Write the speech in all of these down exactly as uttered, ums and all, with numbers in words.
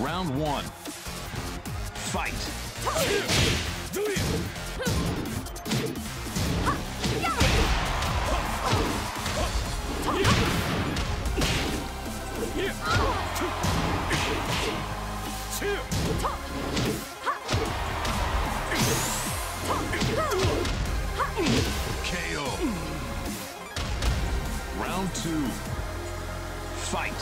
Round one. Fight. K O. Round two. Fight.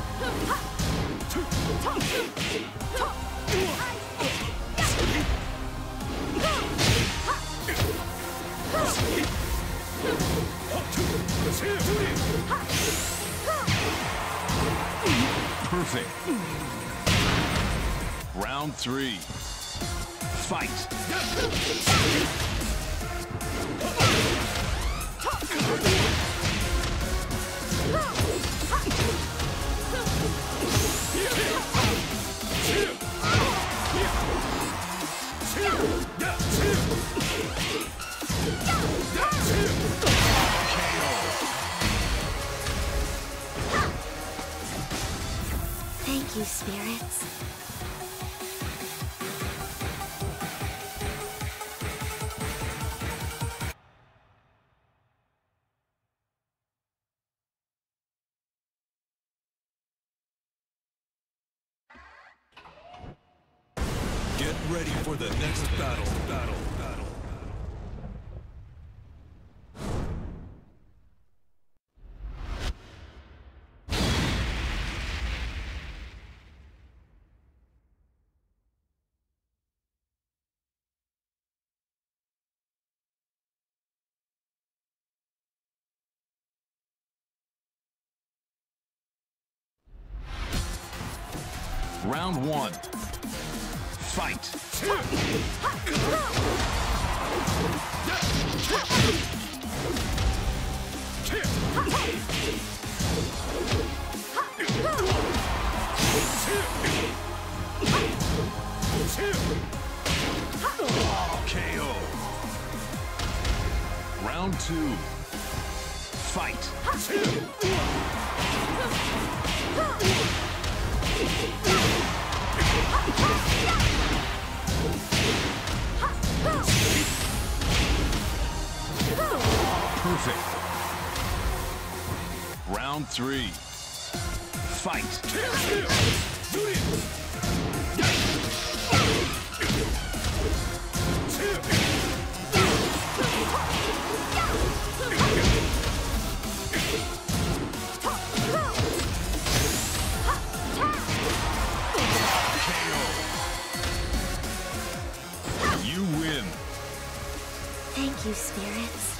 Perfect. Round three. Fight. Thank you, spirits. Get ready for the next battle. Battle. Battle. Round one. Fight. K O. Round two. Fight. Perfect. Round three. Fight. You win. Thank you, spirits.